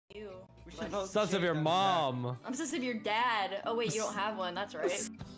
You. Sons of your mom. I'm sons of your dad. Oh wait, you don't have one. That's right.